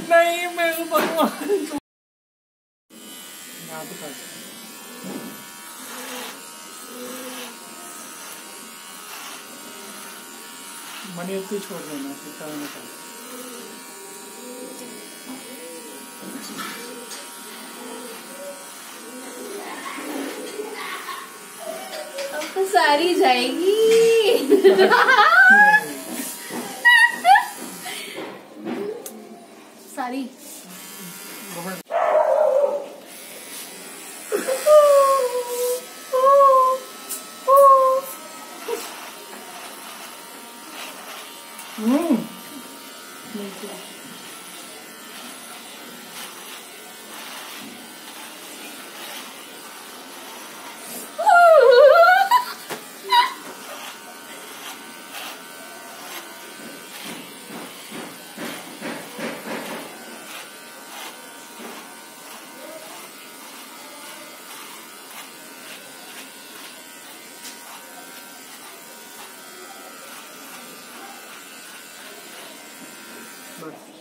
नहीं मैं भगवान यहाँ पे कर मनी उतनी छोड़ देना कितना मैंने कहा अब तो सारी जाएगी। सारी बस